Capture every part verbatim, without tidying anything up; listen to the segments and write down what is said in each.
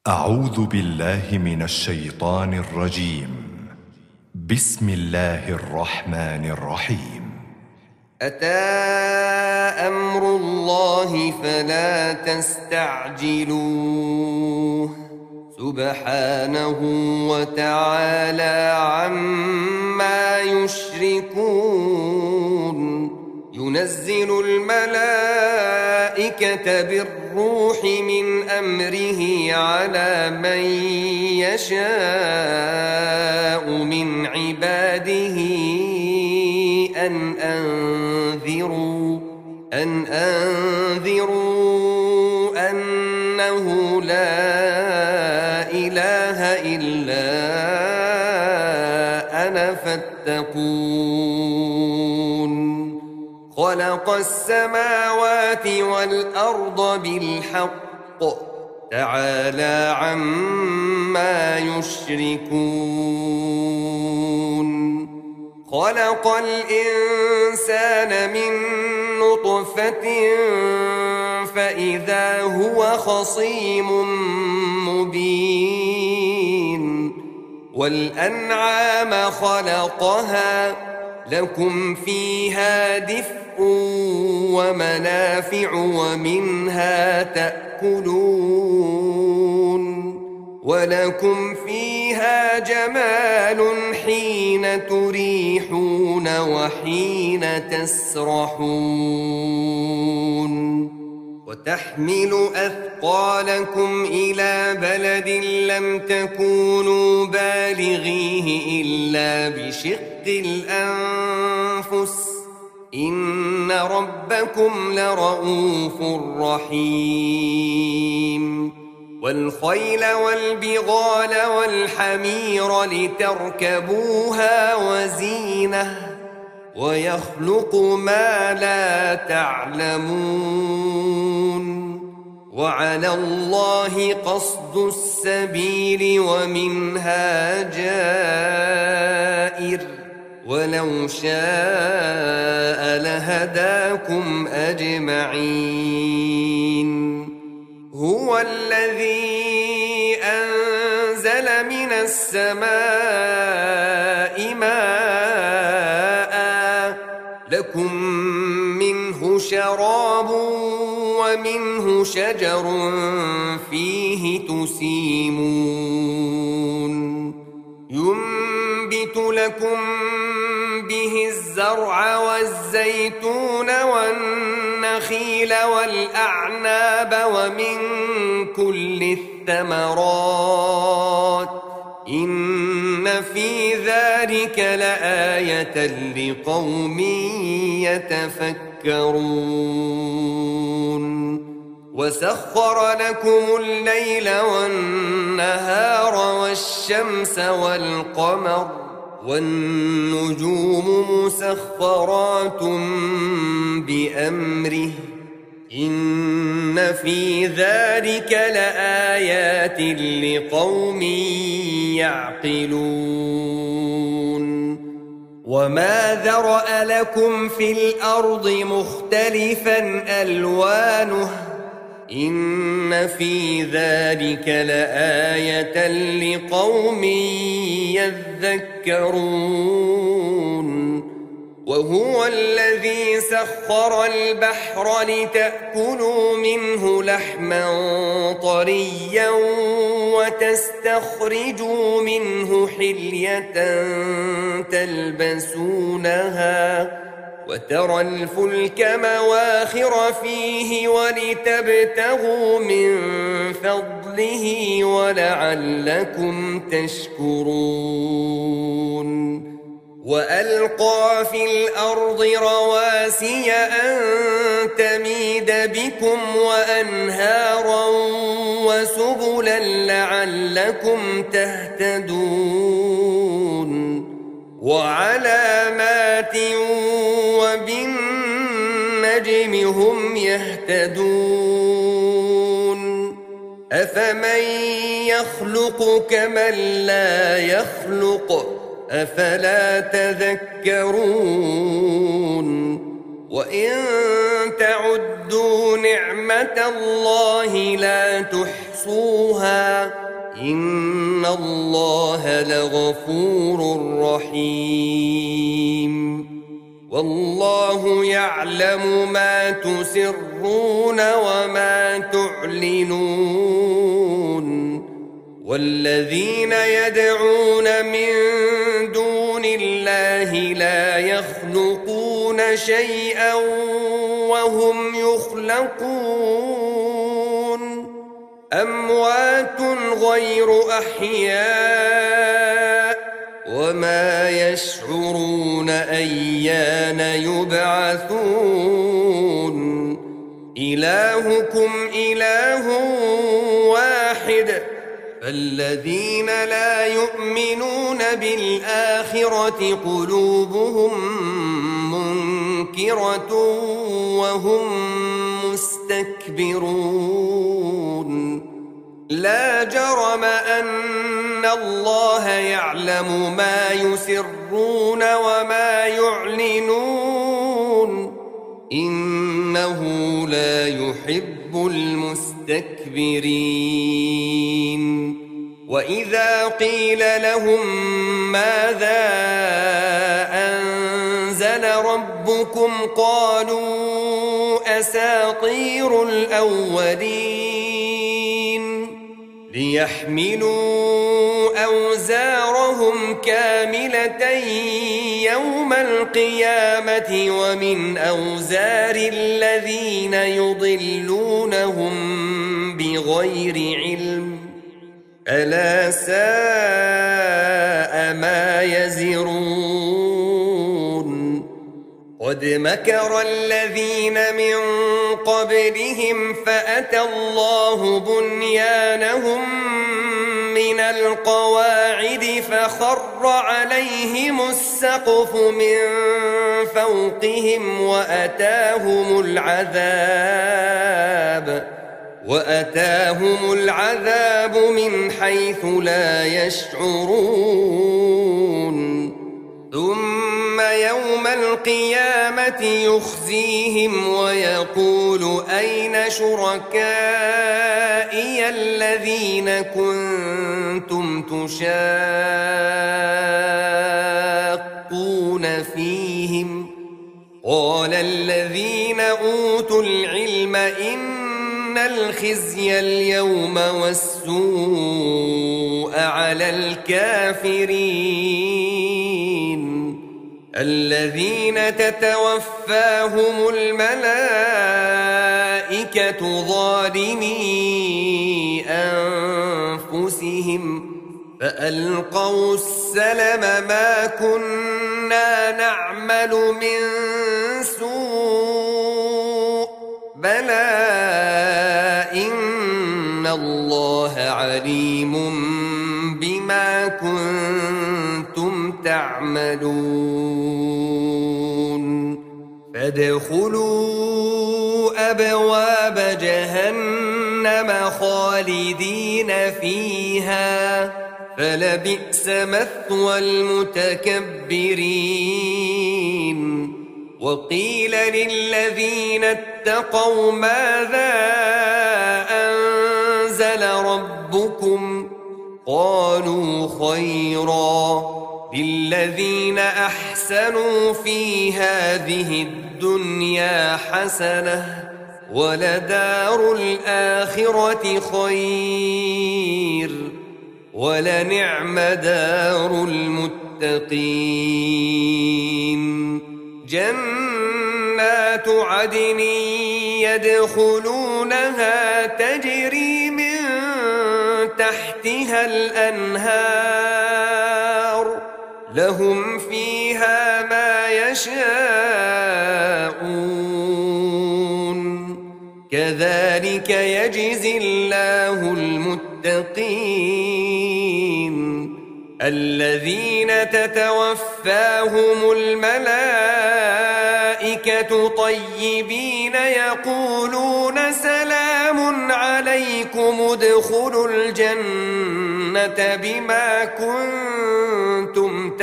أعوذ بالله من الشيطان الرجيم. بسم الله الرحمن الرحيم. أتى أمر الله فلا تستعجلوه سبحانه وتعالى عما يشركون. ينزل الملائكة بالروح من أمره على من يشاء من عباده أن أنذروا أن أنذروا أنه لا إله إلا أنا فاتقون. خلق السماوات والأرض بالحق تعالى عما يشركون. خلق الإنسان من نطفة فإذا هو خصيم مبين. والأنعام خلقها لكم فيها دفء ومنافع ومنها تأكلون. ولكم فيها جمال حين تريحون وحين تسرحون. وتحمل أثقالكم إلى بلد لم تكونوا بالغيه إلا بشق الأنفس إن ربكم لرؤوف رحيم. والخيل والبغال والحمير لتركبوها وزينة ويخلق ما لا تعلمون. وعلى الله قصد السبيل ومنها جائر ولو شاء لهداكم أجمعين. هو الذي أنزل من السماء ماء لكم منه شراب ومنه شجر فيه تسيمون. ينبت لكم به الزرع والزيتون والنخيل والأعناب ومن كل الثمرات إن في ذلك لآية لقوم يتفكرون. وسخر لكم الليل والنهار والشمس والقمر والنجوم مسخرات بأمره إن في ذلك لآيات لقوم يعقلون. وما ذرأ لكم في الأرض مختلفا ألوانه إن في ذلك لآية لقوم يذكرون. وهو الذي سخر البحر لتأكلوا منه لحما طريا وتستخرجوا منه حلية تلبسونها وترى الفلك مواخر فيه ولتبتغوا من فضله ولعلكم تشكرون. وألقى في الأرض رواسي أن تميد بكم وأنهارا وسبلا لعلكم تهتدون. وعلامات وبالنجم هم يهتدون. أفمن يخلق كمن لا يخلق أفلا تذكرون. وإن تعدوا نعمة الله لا تحصوها تحصوها إن الله لغفور رحيم والله يعلم ما تسرون وما تعلنون والذين يدعون من دون الله لا يخلقون شيئا وهم يخلقون أموات غير أحياء وما يشعرون أيان يبعثون إلهكم إله واحد فالذين لا يؤمنون بالآخرة قلوبهم منكرة وهم مستكبرون لا جرم أن الله يعلم ما يسرون وما يعلنون إنه لا يحب المستكبرين وإذا قيل لهم ماذا أنزل ربكم قالوا أساطير الأولين ليحملوا أوزارهم كاملة يوم القيامة ومن أوزار الذين يضلونهم بغير علم ألا ساء ما يزرون قد مكر الذين من قبلهم فأتى الله بنيانهم من القواعد فخر عليهم السقف من فوقهم وأتاهم العذاب وأتاهم العذاب من حيث لا يشعرون ثم يوم القيامة يخزيهم ويقول أين شركائي الذين كنتم تشاقون فيهم قال الذين أوتوا العلم إن الخزي اليوم والسوء على الكافرين الذين تتوفاهم الملائكة ظالمي أنفسهم فألقوا السلم ما كنا نعمل من سوء بلى إن الله عليم بما كنتم تعملون فادخلوا أبواب جهنم خالدين فيها فلبئس مثوى المتكبرين وقيل للذين اتقوا ماذا أنزل ربكم قالوا خيرا للذين أحسنوا في هذه الدنيا حسنة ولدار الآخرة خير ولنعم دار المتقين جنات عدن يدخلونها تجري من تحتها الأنهار لهم فيها ما يشاءون كذلك يجزي الله المتقين الذين تتوفاهم الملائكة طيبين يقولون سلام عليكم ادخلوا الجنة بما كنتم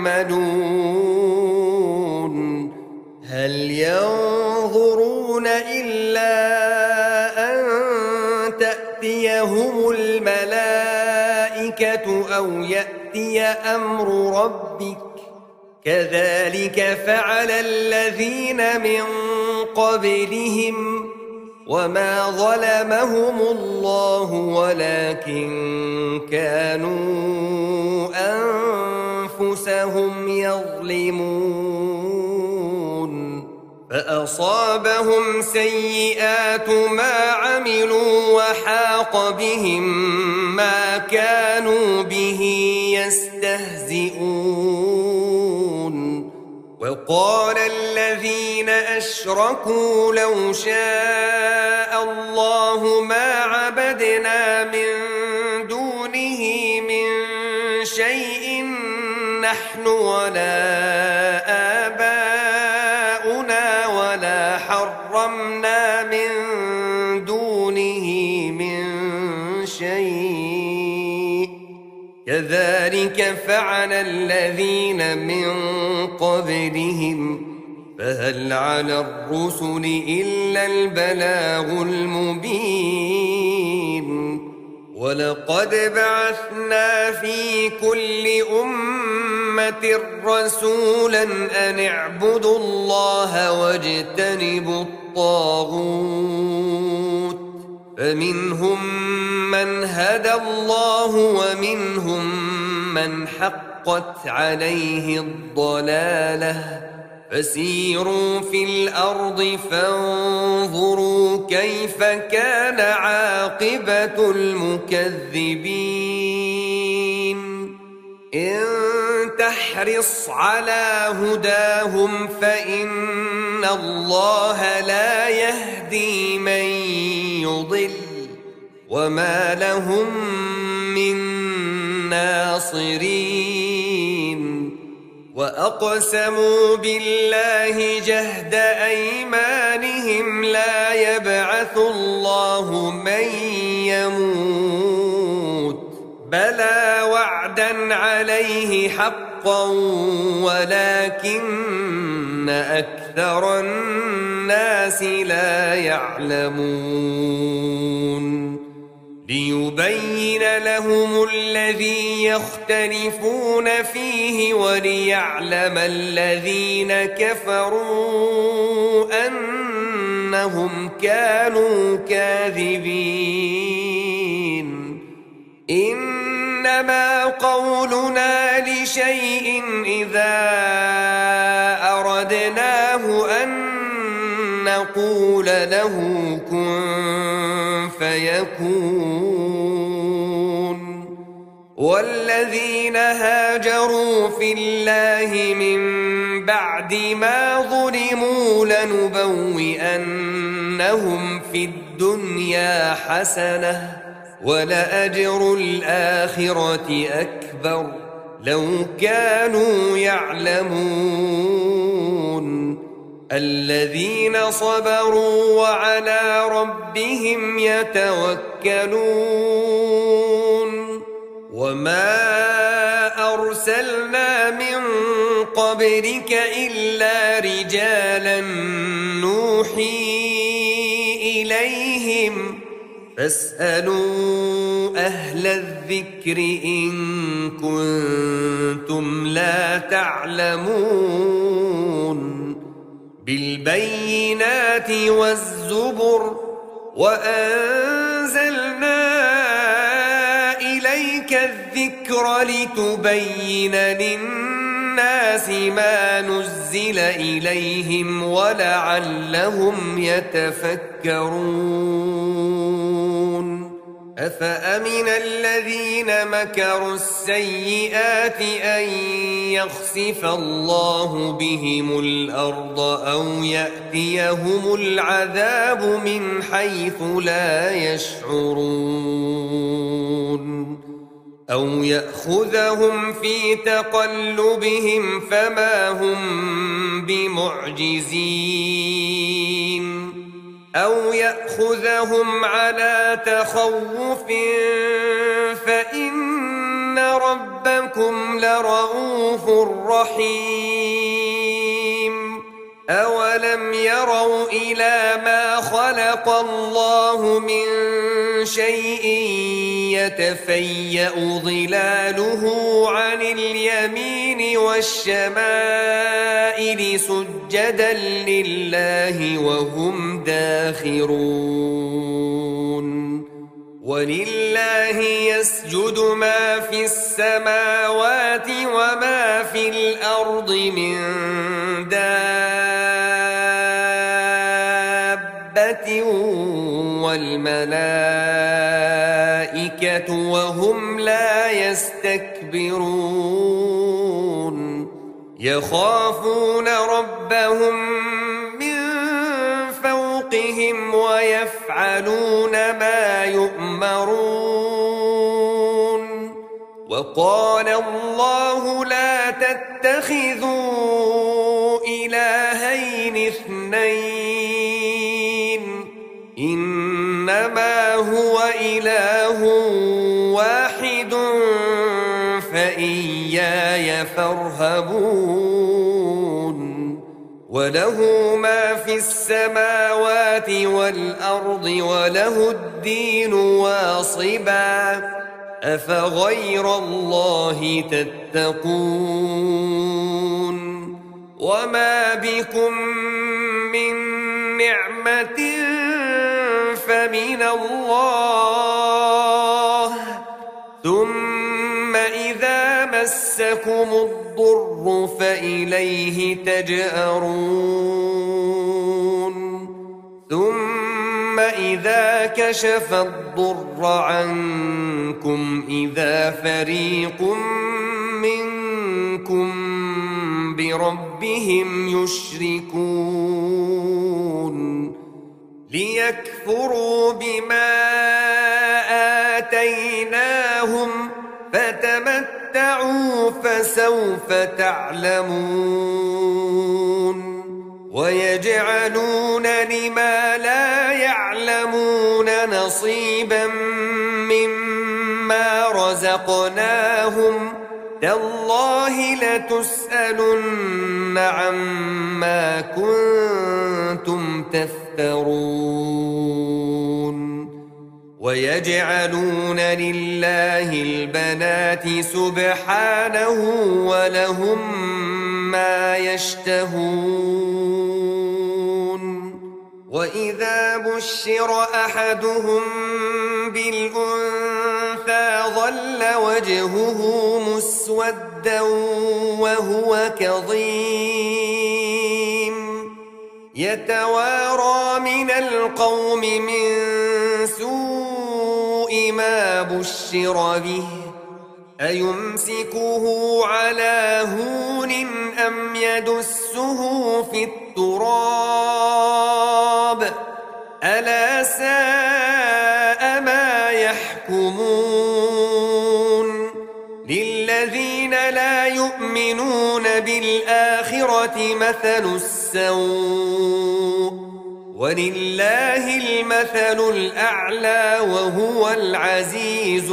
تعملون هل ينظرون إلا أن تأتي تأتيهم الملائكة أو يأتي أمر ربك كذلك فعل الذين من قبلهم وما ظلمهم الله ولكن كانوا أنفسهم يظلمون فأصابهم سيئات ما عملوا وحاق بهم ما كانوا به يستهزئون وقال الذين أشركوا لو شاء الله ما عبدنا من دونه من شيء نحن ولا آباؤنا ولا حرمنا من دونه من شيء كذلك فعل الذين من قبلهم فهل على الرسل إلا البلاغ المبين ولقد بعثنا في كل أمة رسولا أن اعبدوا الله واجتنبوا الطاغوت فمنهم من هدى الله ومنهم من حقت عليه الضلالة فسيروا في الأرض فانظروا كيف كان عاقبة المكذبين إن تحرص على هداهم فإن الله لا يهدي من يضل وما لهم من ناصرين وأقسموا بالله جهد أيمانهم لا يبعث الله من يموت بلى وعدا عليه حقا ولكن أكثر الناس لا يعلمون ليبين لهم الذي يختلفون فيه وليعلم الذين كفروا أنهم كانوا كاذبين إنما قولنا لشيء إذا أردناه أن نقول له كن فيكون والذين هاجروا في الله من بعد ما ظلموا لنبوئنهم في الدنيا حسنة ولأجر الآخرة أكبر لو كانوا يعلمون الذين صبروا وعلى ربهم يتوكلون وما أرسلنا من قبلك إلا رجالا نوحي إليهم فاسألوا أهل الذكر إن كنتم لا تعلمون بالبينات والزبر وأنزلنا إليك الذكر لتبين للناس ما نزل إليهم ولعلهم يتفكرون أفأمن الذين مكروا السيئات أن يخسف الله بهم الأرض أو يأتيهم العذاب من حيث لا يشعرون أو يأخذهم في تقلبهم فما هم بمعجزين أو يأخذهم على تخوف فإن ربكم لرؤوف رحيم أولم أَوَلَمْ يَرَوْا إِلَى مَا خَلَقَ اللَّهُ مِنْ شَيْءٍ يَتَفَيَّأُ ظِلَالُهُ عَنِ الْيَمِينِ وَالشَّمَائِلِ سُجَّدًا لِلَّهِ وَهُمْ دَاخِرُونَ وَلِلَّهِ يَسْجُدُ مَا فِي السَّمَاوَاتِ وَمَا فِي الْأَرْضِ مِنْ دَابَّةٍ وَالْمَلَائِكَةُ وَهُمْ لَا يَسْتَكْبِرُونَ يَخَافُونَ رَبَّهُمْ مِنْ فَوْقِهِمْ وَيَفْعَلُونَ مَا يُؤْمَرُونَ وَقَالَ اللَّهُ لَا تَتَّخِذُوا إِلَٰهَيْنِ اثْنَيْنِ إِنَّمَا هُوَ إِلَٰهٌ وَاحِدٌ فَإِيَّايَ فَارْهَبُونِ وَلَهُ مَا فِي السَّمَاوَاتِ وَالْأَرْضِ وَلَهُ الدِّينُ وَاصِبًا أَفَغَيْرَ اللَّهِ تَتَّقُونَ وَمَا بِكُم مِّن نِّعْمَةٍ فَمِنَ اللَّهِ ثُمَّ إِذَا مَسَّكُمُ الضُّرُّ فَإِلَيْهِ تَجْأَرُونَ ثُمَّ إِذَا كَشَفَ الضُّرَّ عَنكُمْ إِذَا فَرِيقٌ مِّنكُم بِرَبِّهِمْ يُشْرِكُونَ لِيَكْفُرُوا بِمَا آتَيْنَاهُمْ فَتَمَتَّعُوا فَسَوْفَ تَعْلَمُونَ وَيَجْعَلُونَ لِمَا لَا يَعْلَمُونَ نَصِيبًا مِّمَّا رَزَقْنَاهُمْ تَاللَّهِ لَتُسْأَلُنَّ عَمَّا كُنتُمْ تَفْتَرُونَ وَيَجْعَلُونَ لِلَّهِ الْبَنَاتِ سُبْحَانَهُ وَلَهُم مَّا يَشْتَهُونَ وَإِذَا بُشِّرَ أَحَدُهُم بِالْأُنثَىٰ ظَلَّ وَجْهُهُ مُسْوَدًّا وَهُوَ كَظِيمٌ يَتَوَارَىٰ مِنَ الْقَوْمِ مِن سُوءِ مَا بُشِّرَ بِهِ أَيُمْسِكُهُ عَلَىٰ هُونٍ أَمْ يَدُسُّهُ فِي التُّرَابِ أَلَا سَاءَ مَا يَحْكُمُونَ لِلَّذِينَ لَا يُؤْمِنُونَ بِالْآخِرَةِ مَثَلُ السَّوْءِ وَلِلَّهِ الْمَثَلُ الْأَعْلَى وَهُوَ الْعَزِيزُ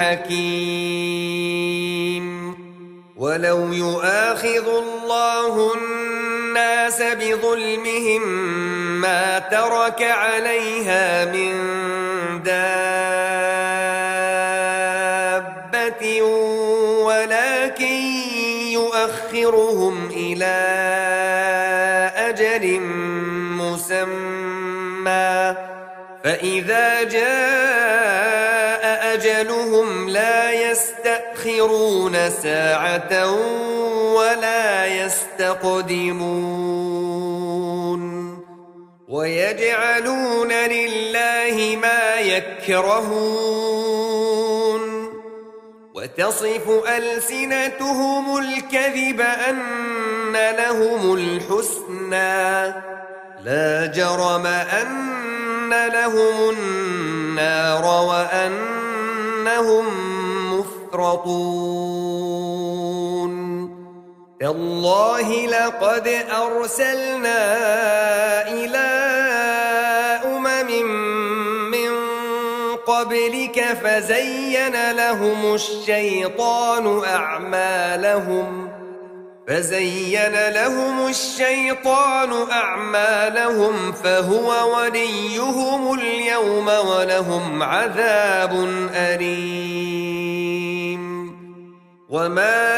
الْحَكِيمُ وَلَوْ يُؤَاخِذُ اللَّهُ النَّاسَ بِظُلْمِهِم مَّا تَرَكَ عَلَيْهَا مِن دَابَّةٍ وَلَٰكِن يُؤَخِّرُهُمْ إِلَىٰ أَجَلٍ مُّسَمًّى فَإِذَا جَاءَ أَجَلُهُمْ لَا يَسْتَأْخِرُونَ سَاعَةً وَلَا يَسْتَقْدِمُونَ وَيَجْعَلُونَ لِلَّهِ مَا يَكْرَهُونَ وَتَصِفُ أَلْسِنَتُهُمُ الْكَذِبَ أَنَّ لَهُمُ الْحُسْنَىٰ لَا جَرَمَ أَنَّ لَهُمُ النَّارَ وَأَنَّهُم مُّفْرَطُونَ تَاللَّهِ لَقَدْ أَرْسَلْنَا إِلَىٰ أُمَمٍ مِّن قَبْلِكَ فَزَيَّنَ لَهُمُ الشَّيْطَانُ أَعْمَالَهُمْ فزين لهم الشيطان أعمالهم فهو وليهم اليوم ولهم عذاب أليم. وما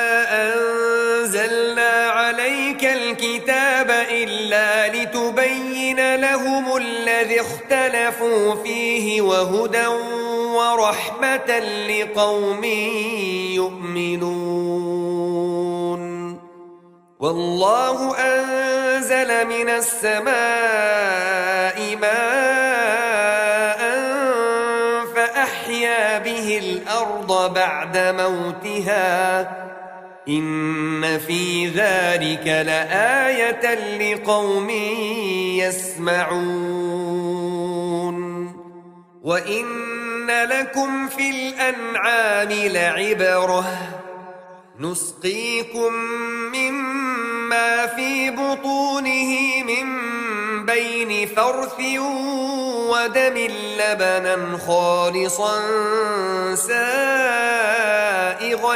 أنزلنا عليك الكتاب إلا لتبين لهم الذي اختلفوا فيه وهدى ورحمة لقوم يؤمنون. والله أنزل من السماء ماء فأحيا به الأرض بعد موتها إن في ذلك لآية لقوم يسمعون. وإن لكم في الأنعام لعبرة نسقيكم مما في بطونه من بين فرث ودم لبنا خالصا سائغا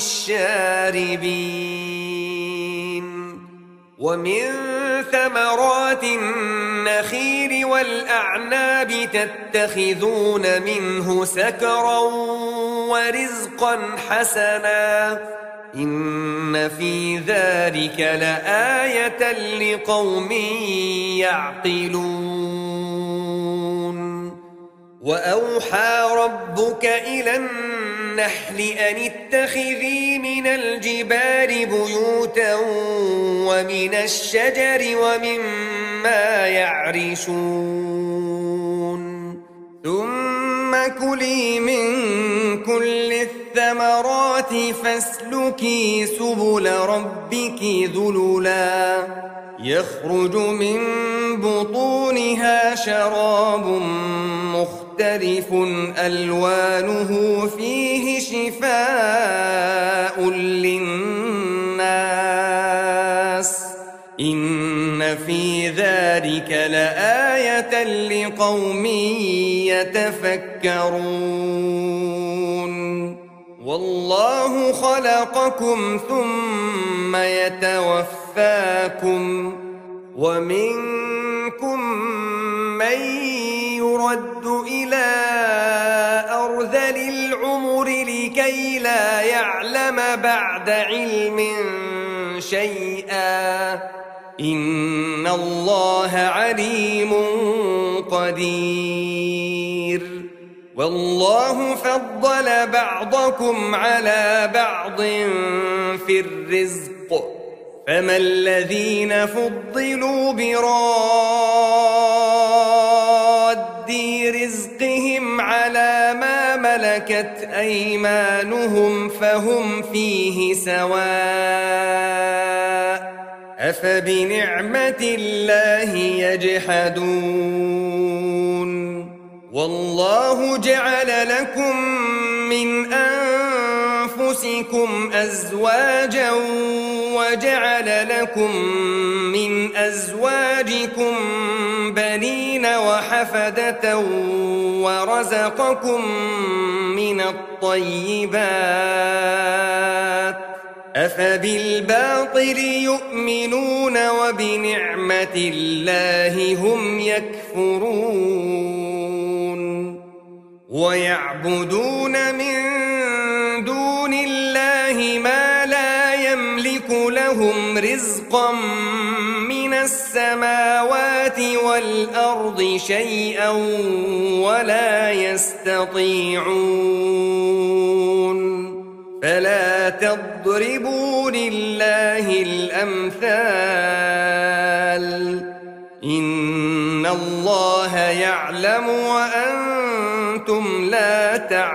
للشاربين ومن ثمرات النخيل والأعناب تتخذون منه سكرا ورزقا حسنا إن في ذلك لآية لقوم يعقلون. وأوحى ربك إلى النحل أن اتخذي من الجبال بيوتا ومن الشجر ومما يعرشون ثم كلي من كل الثمرات فاسلكي سبل ربك ذللا يخرج من بطونها شراب مختلف ألوانه فيه شفاء للناس إن في ذلك لآية لقوم يتفكرون. والله خلقكم ثم يتوفاكم ومنكم من يرد إلى أرذل العمر لكي لا يعلم بعد علم شيئا إن الله عليم قدير. والله فضل بعضكم على بعض في الرزق فما الذين فضلوا براد رزقهم على ما ملكت أيمانهم فهم فيه سواء أفبنعمة الله يجحدون. والله جعل لكم من أنفسكم أزواجا وجعل لكم من أزواجكم بنين وحفدة ورزقكم من الطيبات أفبالباطل يؤمنون وبنعمة الله هم يكفرون. ويعبدون من دون الله ما لا يملك لهم رزقا من السماوات والأرض شيئا ولا يستطيعون. فلا تضربوا لله الأمثال إن الله يعلم وأنتم لا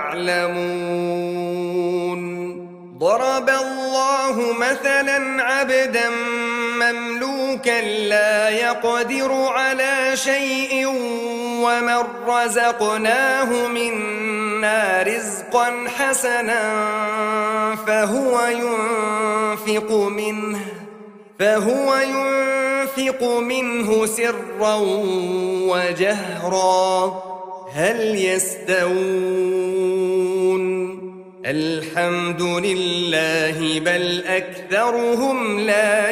تعلمون. ضرب الله مثلا عبدا مملوكا لا يقدر على شيء ومن رزقناه منا رزقا حسنا فهو ينفق منه فهو ينفق منه سرا وجهرا هل يستوون الحمد لله بل أكثرهم لا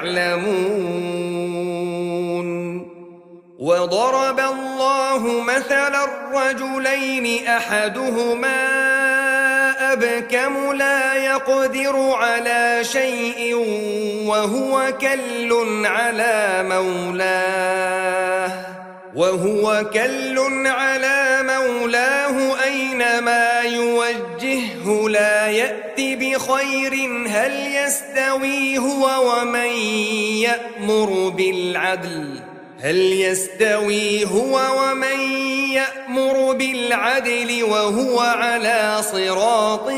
يعلمون وضرب الله مثلا الرجلين أحدهما أبكم لا يقدر على شيء وهو كل على مولاه وهو كل على مولاه أينما يوجهه لا يأتي بخير هل يستوي هو ومن يأمر بالعدل هل يستوي هو ومن يأمر بالعدل وهو على صراط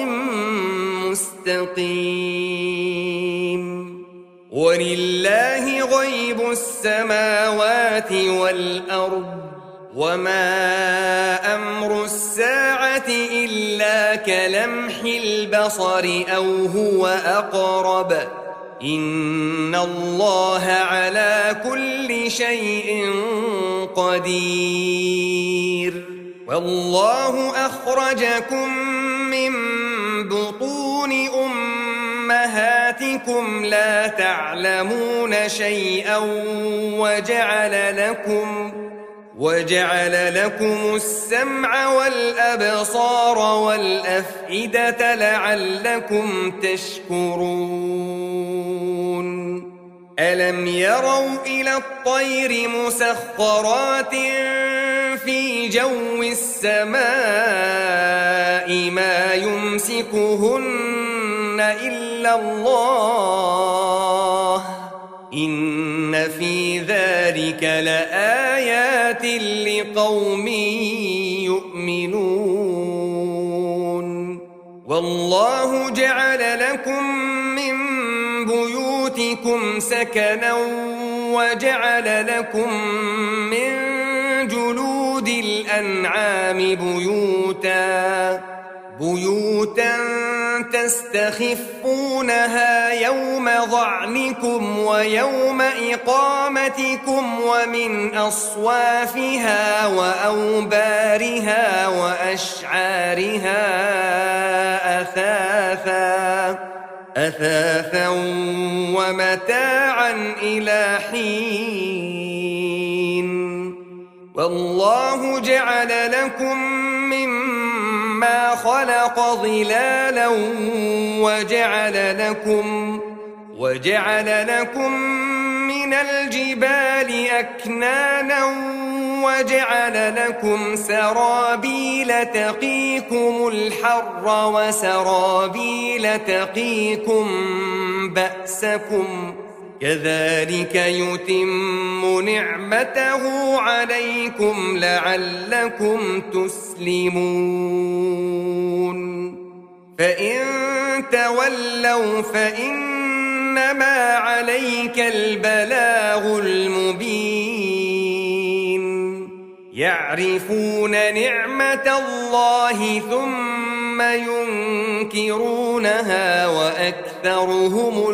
مستقيم ولله غيب السماوات والأرض وما أمر الساعة إلا كلمح البصر أو هو أقرب إن الله على كل شيء قدير والله أخرجكم من بطون أمهاتكم لا تعلمون شيئا وجعل لكم وجعل لكم السمع والأبصار والأفئدة لعلكم تشكرون ألم يروا إلى الطير مسخرات في جو السماء ما يمسكهن إلا الله إن في ذلك لآيات لقوم يؤمنون والله جعل لكم من بيوتكم سكنا وجعل لكم من جلود الأنعام بيوتا بيوتا تستخفونها يوم ظعنكم ويوم إقامتكم ومن أصوافها وأوبارها وأشعارها أثاثا أثاثا ومتاعا إلى حين والله جعل لكم مما خلق ظلالا وجعل لكم وجعل لكم من الجبال أكنانا وجعل لكم سرابيل تقيكم الحر وسرابيل تقيكم بأسكم كذلك يتم نعمته عليكم لعلكم تسلمون فإن تولوا فإنما عليك البلاغ المبين يعرفون نعمة الله ثم ينكرونها وأكثرهم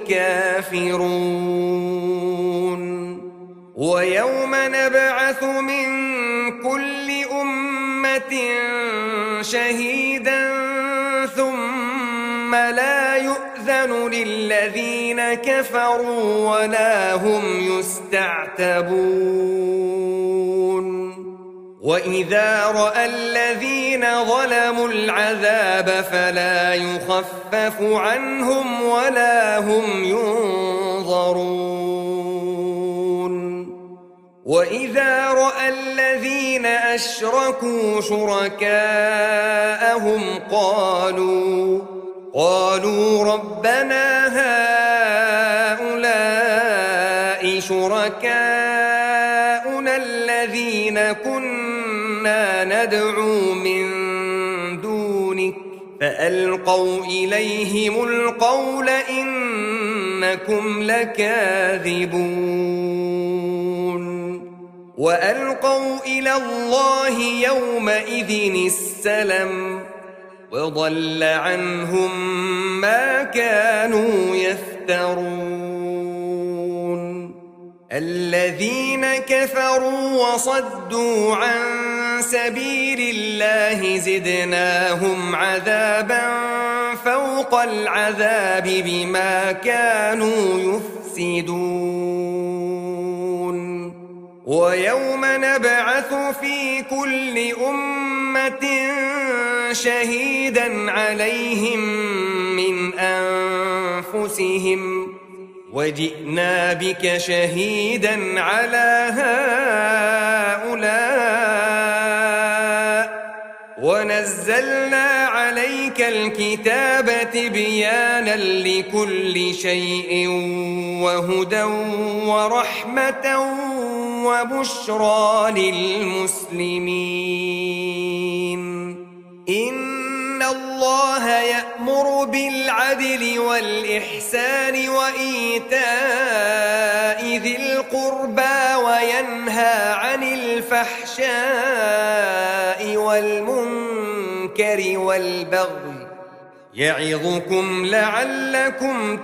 الكافرون ويوم نبعث من كل أمة شهيدا ثم لا يؤذن للذين كفروا ولا هم يستعتبون وإذا رأى الذين ظلموا العذاب فلا يخفف عنهم ولا هم ينظرون وإذا رأى الذين أشركوا شركاءهم قالوا قالوا ربنا هؤلاء شركاؤنا الذين كنا ندعو من دونك فألقوا إليهم القول إنكم لكاذبون وألقوا إلى الله يومئذ السلم وضل عنهم ما كانوا يفترون الذين كفروا وصدوا عن سبيل الله زدناهم عذابا فوق العذاب بما كانوا يفسدون ويوم نبعث في كل أمة شهيدا عليهم من أنفسهم وجئنا بك شهيدا على هؤلاء ونزلنا عليك الكتاب تبيانا لكل شيء وهدى ورحمة وبشرى للمسلمين إن الله يأمر بالعدل والإحسان وإيتاء ذي القربى وينهى عن الفحشاء والمنكر والبغي يعظكم لعلكم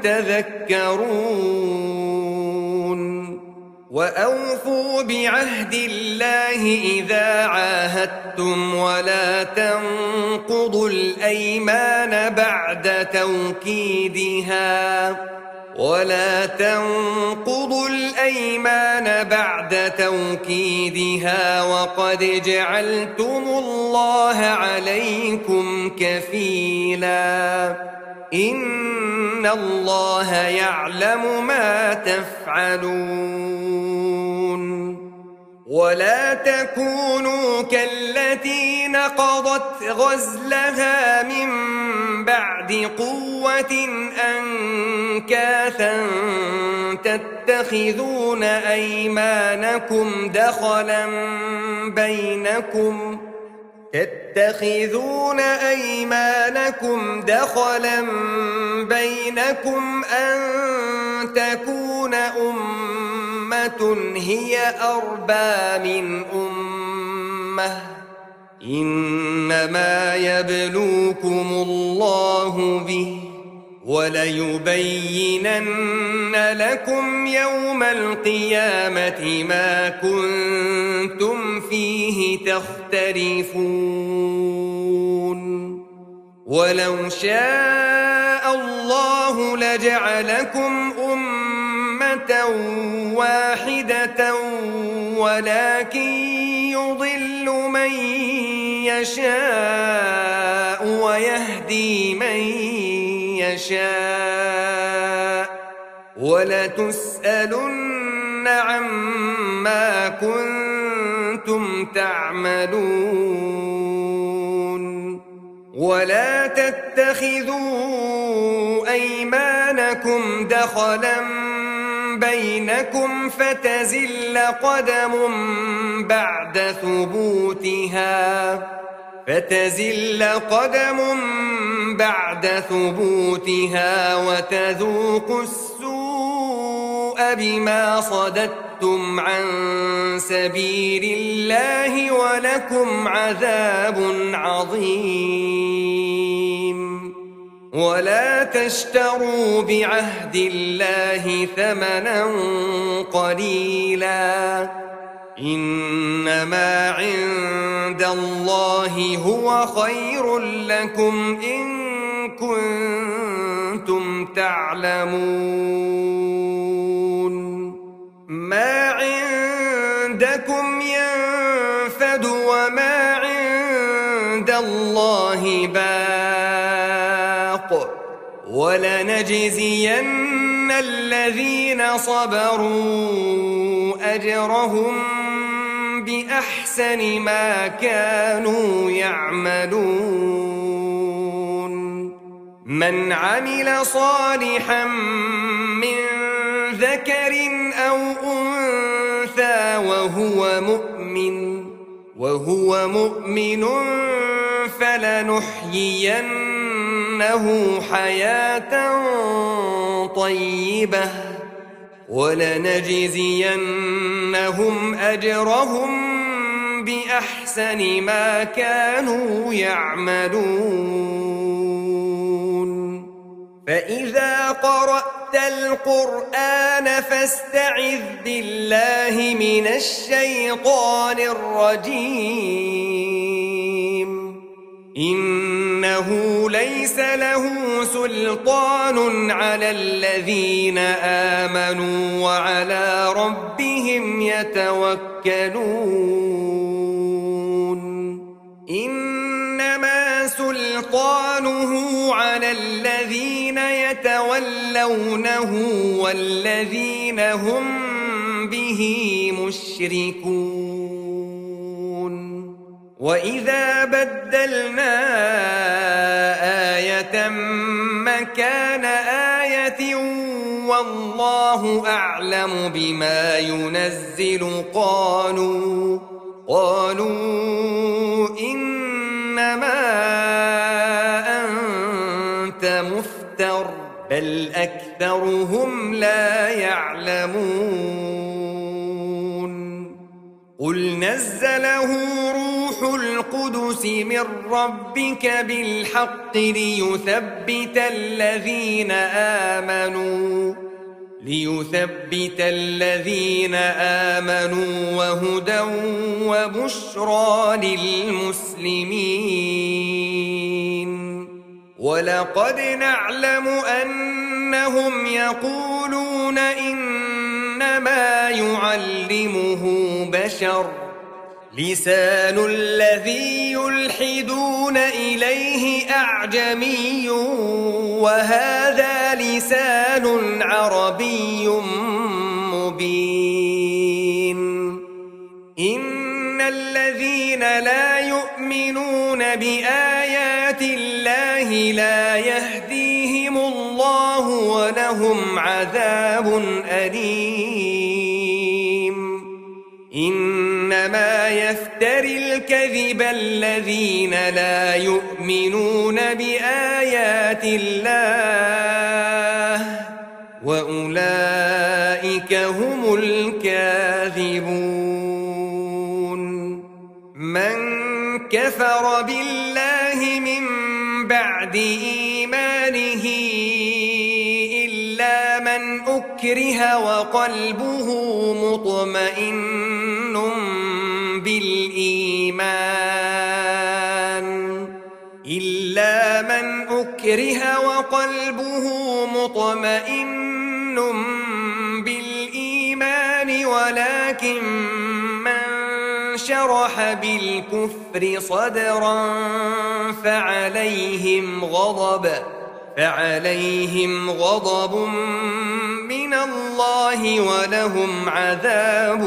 تذكرون وأوفوا بعهد الله إذا عاهدتم ولا تنقضوا الأيمان بعد توكيدها ولا تنقضوا الأيمان بعد توكيدها وقد جعلتم الله عليكم كفيلا إن الله يعلم ما تفعلون ولا تكونوا كالتي نقضت غزلها من بعد قوة أنكاثا تتخذون أيمانكم دخلا بينكم تتخذون أيمانكم دخلا بينكم أن تكون أمة هي أربى من أمة إنما يبلوكم الله به وليبينن لكم يوم القيامة ما كنتم فيه تختلفون ولو شاء الله لجعلكم أمة واحدة ولكن يضل من يشاء ويهدي من يشاء ولتسألن عما كنتم تعملون ولا تتخذوا أيمانكم دخلا بينكم فتزل قدم بعد ثبوتها فتزل قدم بعد ثبوتها وتذوقوا السوء بما صددتم عن سبيل الله ولكم عذاب عظيم ولا تشتروا بعهد الله ثمنا قليلا إنما عند الله هو خير لكم إن كنتم تعلمون ما عندكم ينفد وما عند الله باق ولنجزين الذين صبروا أجرهم بأحسن ما كانوا يعملون من عمل صالحا من ذكر أو أنثى وهو مؤمن وهو مؤمن فلنحيينه حياة طيبة ولنجزينهم أجرهم بأحسن ما كانوا يعملون فإذا قرأت القرآن فاستعذ بالله من الشيطان الرجيم إنه ليس له سلطان على الذين آمنوا وعلى ربهم يتوكلون إنما سلطانه على الذين يتولونه والذين هم به مشركون وإذا بدلنا آية مكان آية والله أعلم بما ينزل قالوا قالوا إنما أنت مفتر بل أكثرهم لا يعلمون قل نزله روح القدس من ربك بالحق ليثبت الذين آمنوا ليثبت الذين آمنوا وهدى وبشرى للمسلمين ولقد نعلم أنهم يقولون إنما يعلمه بشر لسان الذي يلحدون إليه أعجمي وهذا لسان عربي مبين إن الذين لا يؤمنون بآيات الله لا يهديهم الله ولهم عذاب أليم إنما يفتري الكذب الذين لا يؤمنون بآيات الله وأولئك هم الكاذبون من كفر بالله من بعد إيمانه إلا من أكره وقلبه مطمئن بالإيمان إلا من أكره وقلبه مطمئن بالإيمان ولكن من شرح بالكفر صدرا فعليهم غضب فعليهم غضب من الله ولهم عذاب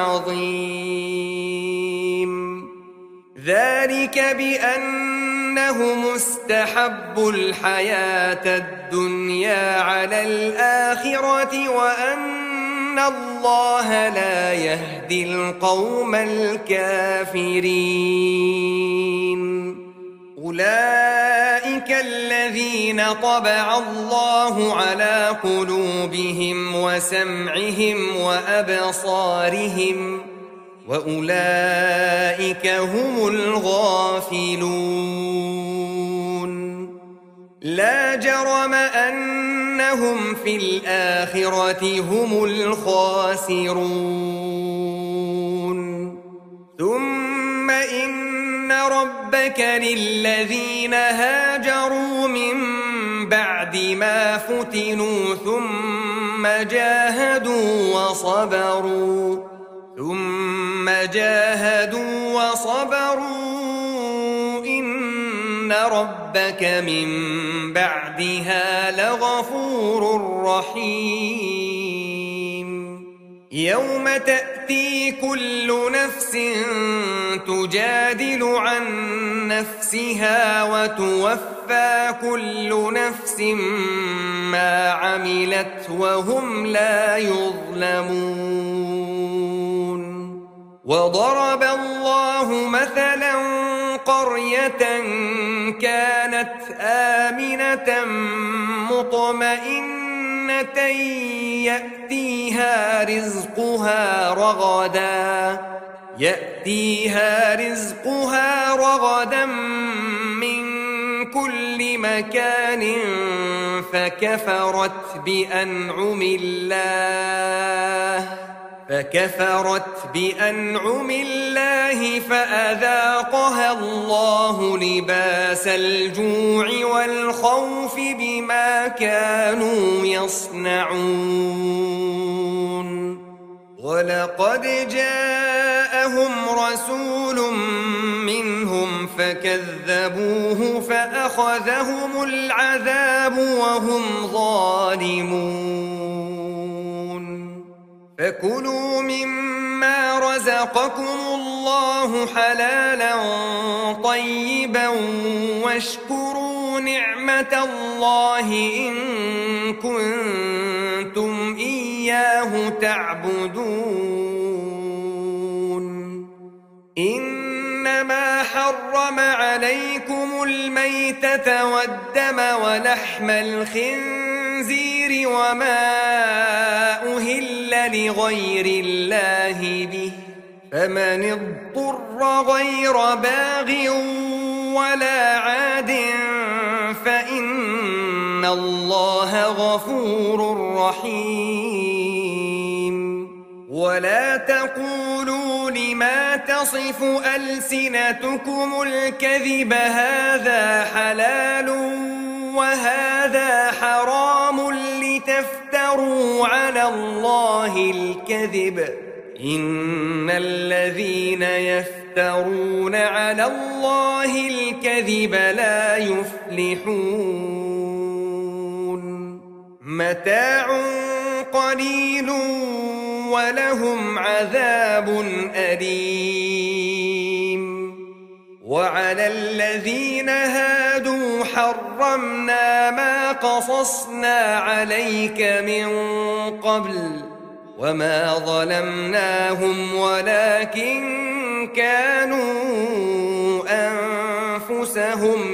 عظيم ذلك بأنهم استحبوا الحياة الدنيا على الآخرة وأن الله لا يهدي القوم الكافرين أولئك الذين طبع الله على قلوبهم وسمعهم وأبصارهم وأولئك هم الغافلون لا جرم أنهم في الآخرة هم الخاسرون ثم إن ربك للذين هاجروا من بعد ما فتنوا ثم جاهدوا وصبروا ثم جاهدوا وصبروا إن ربك من بعدها لغفور رحيم يوم تأتي كل نفس تجادل عن نفسها وتوفى كل نفس ما عملت وهم لا يظلمون وضرب الله مثلا قرية كانت آمنة مطمئنة يأتيها رزقها رغدا يأتيها رزقها رغدا من كل مكان فكفرت بأنعم الله فكفرت بأنعم الله فأذاقها الله لباس الجوع والخوف بما كانوا يصنعون ولقد جاءهم رسول منهم فكذبوه فأخذهم العذاب وهم ظالمون فكلوا مما رزقكم الله حلالا طيبا واشكروا نعمة الله إن كنتم إياه تعبدون إنما حرم عليكم الميتة والدم ولحم الخنزير وما أهل لغير الله به فمن اضطر غير باغ ولا عاد فإن الله غفور رحيم ولا تقولوا لما تصف ألسنتكم الكذب هذا حلال وهذا حرام لتفتروا على الله الكذب إن الذين يفترون على الله الكذب لا يفلحون متاع قليل ولهم عذاب أليم وعلى الذين هادوا حرمنا ما قصصنا عليك من قبل وما ظلمناهم ولكن كانوا أنفسهم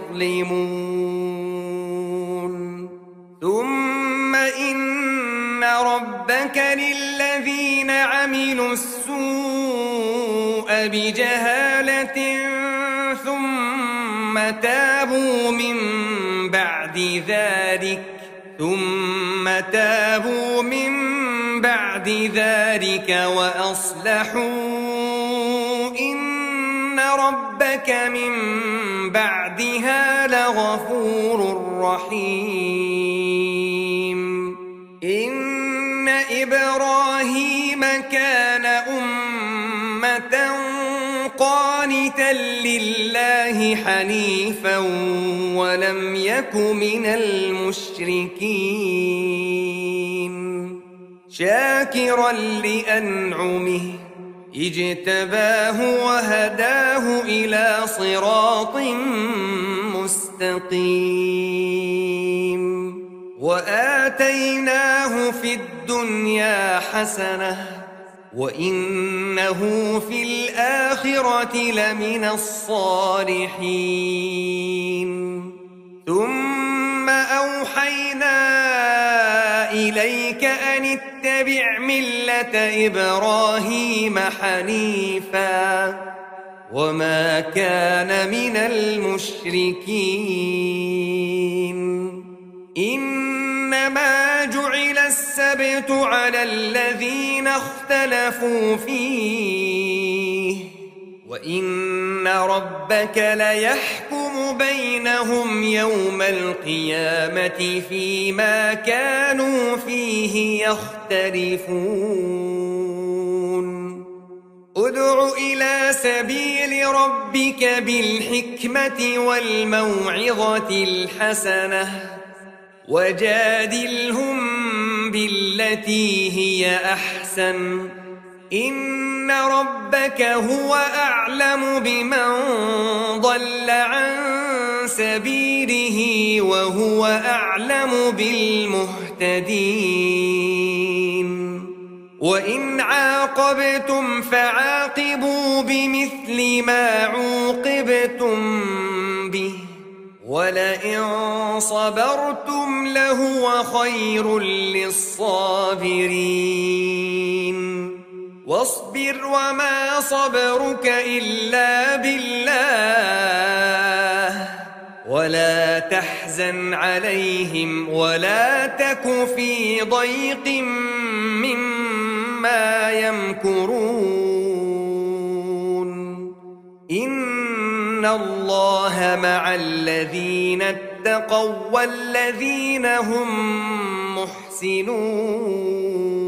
يظلمون ثم إن ربك للذين عملوا السوء بجهالة ثم تابوا من بعد ذلك ثم تابوا من بعد ذلك وأصلحوا إن ربك من بعدها لغفور رحيم إن إبراهيم كان أمة قانتا لله حنيفا ولم يك من المشركين شاكرا لأنعمه اجتباه وهداه إلى صراط مستقيم وآتيناه في الدنيا حسنة وإنه في الآخرة لمن الصالحين ثم أوحينا إليك أن اتبع ملة إبراهيم حنيفا وما كان من المشركين إنما جعل السبت على الذين اختلفوا فيه وإن ربك ليحكم بينهم يوم القيامة فيما كانوا فيه يختلفون ادع إلى سبيل ربك بالحكمة والموعظة الحسنة وجادلهم بالتي هي أحسن إن ربك هو أعلم بمن ضل عن سبيله وهو أعلم بالمهتدين وإن عاقبتم فعاقبوا بمثل ما عوقبتم به ولئن صبرتم لهو خير للصابرين واصبر وما صبرك إلا بالله ولا تحزن عليهم ولا تك في ضيق مما ما يمكرون إن الله مع الذين اتقوا والذين هم محسنون